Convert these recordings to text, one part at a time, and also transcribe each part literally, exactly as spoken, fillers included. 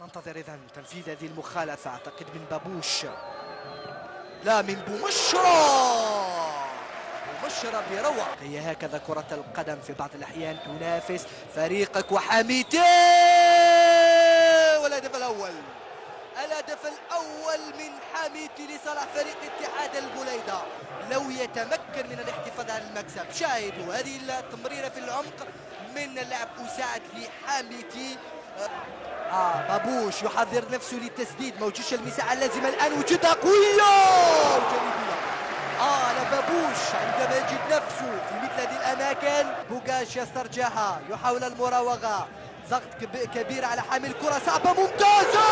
ننتظر إذن تنفيذ هذه المخالفة، أعتقد من بابوش، لا من بومشرة. بومشرة بروعة. هي هكذا كرة القدم في بعض الأحيان، تنافس فريقك وحميتي. والهدف الأول، الهدف الأول من حميتي لصالح فريق اتحاد البليدة. لو يتمكن من الاحتفاظ على المكسب. شاهدوا هذه التمريرة في العمق من اللاعب أساعد لحميتي. آه بابوش يحضر نفسه للتسديد، موجودش المساحة اللازمة الآن، وجودها قوية وجانبية. آه على بابوش عندما يجد نفسه في مثل هذه الأماكن. بوغاش يسترجعها، يحاول المراوغة، ضغط كبير على حامل كرة صعبة ممتازة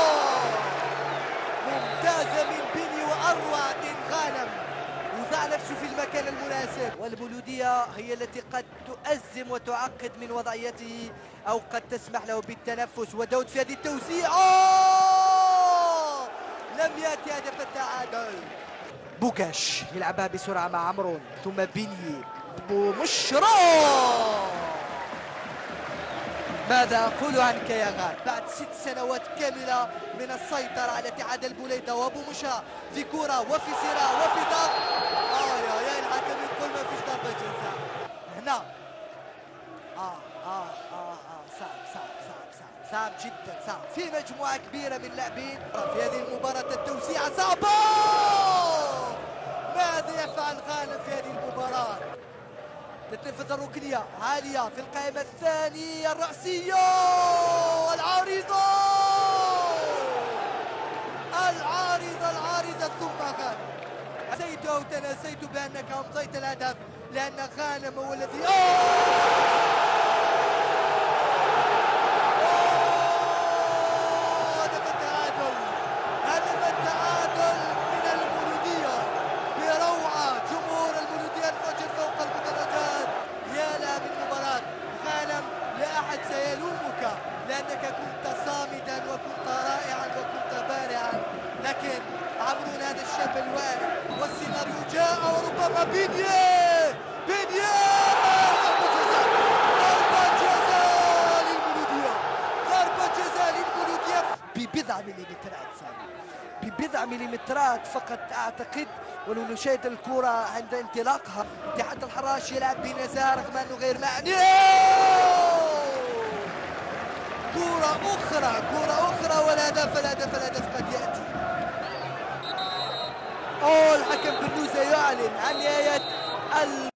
ممتازة من بني، وأروع من غانم، وضع نفسه في المكان المناسب. والبلودية هي التي قد تؤزم وتعقد من وضعيته، أو قد تسمح له بالتنفس. وداود في هذه التوزيع لم يأتي هدف التعادل. بوكاش يلعبها بسرعة مع عمرون، ثم بني بومشرة. ماذا أقول عنك يا غاد بعد ست سنوات كاملة من السيطرة على اتحاد البليدة، وبومشرة في كرة وفي صراع وفي ضغط. آه يا يا الحكم يقول ما فيش ضربة جزاء هنا. آه آه آه آه صعب صعب صعب صعب صعب جدا صعب في مجموعة كبيرة من اللاعبين في هذه المباراة. التوسيعة صعبة. ماذا يفعل غانم في هذه المباراة؟ تتنفذ الركنية عالية في القائمة الثانية، الرأسية، العارضة العارضة العارضة ثم غانم. نسيت أو تناسيت بأنك أمضيت الهدف، لأن غانم هو الذي هدف التعادل. هدف التعادل من المولودية بروعة. جمهور المولودية انفجر فوق المدرجات. يا لا من مباراة غانم، لا أحد سيلومك لأنك كنت صامدا وكنت رائعا وكنت بارعا، لكن عمرون هذا الشاب الوارد والسيناريو جاء، وربما بنيه بنيه ضربة جزاء للمولودية، ضربة جزاء للمولودية ببضع مليمترات سامي، ببضع مليمترات فقط أعتقد. ولو نشاهد الكرة عند انطلاقها، اتحاد الحراش يلعب بنزاهة رغم أنه غير معني. كرة أخرى كرة أخرى والهدف الهدف الهدف قد يأتي. أوه الحكم بنوزة يعلن عن نهاية